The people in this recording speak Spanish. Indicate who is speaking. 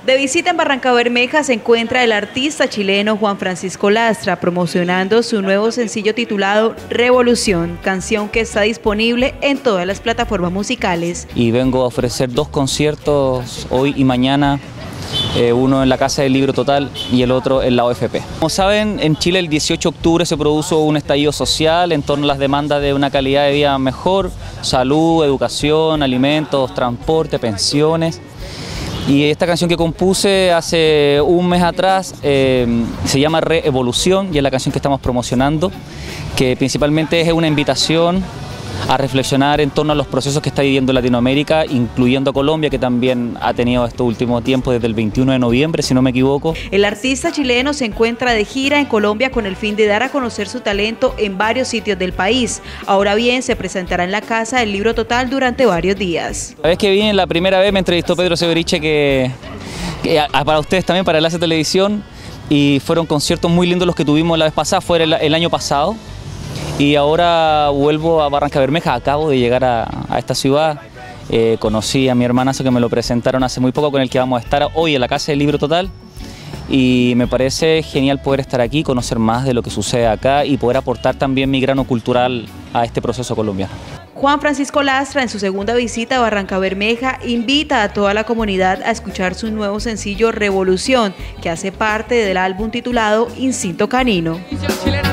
Speaker 1: De visita en Barrancabermeja se encuentra el artista chileno Juan Francisco Lastra promocionando su nuevo sencillo titulado Revolución, canción que está disponible en todas las plataformas musicales.
Speaker 2: Y vengo a ofrecer 2 conciertos hoy y mañana, uno en la Casa del Libro Total y el otro en la OFP. Como saben, en Chile el 18 de octubre se produjo un estallido social en torno a las demandas de una calidad de vida mejor, salud, educación, alimentos, transporte, pensiones. Y esta canción que compuse hace un mes atrás se llama Revolución y es la canción que estamos promocionando, que principalmente es una invitación a reflexionar en torno a los procesos que está viviendo Latinoamérica, incluyendo Colombia, que también ha tenido estos últimos tiempos desde el 21 de noviembre, si no me equivoco.
Speaker 1: El artista chileno se encuentra de gira en Colombia con el fin de dar a conocer su talento en varios sitios del país. Ahora bien, se presentará en la Casa del Libro Total durante varios días.
Speaker 2: La vez que vine, la primera vez me entrevistó Pedro Severiche, que para ustedes también, para Enlace Televisión, y fueron conciertos muy lindos los que tuvimos la vez pasada, fue el año pasado. Y ahora vuelvo a Barrancabermeja, acabo de llegar a esta ciudad, conocí a mi hermanazo que me lo presentaron hace muy poco, con el que vamos a estar hoy en la Casa del Libro Total, y me parece genial poder estar aquí, conocer más de lo que sucede acá y poder aportar también mi grano cultural a este proceso colombiano.
Speaker 1: Juan Francisco Lastra, en su segunda visita a Barrancabermeja, invita a toda la comunidad a escuchar su nuevo sencillo Revolución, que hace parte del álbum titulado Instinto Canino.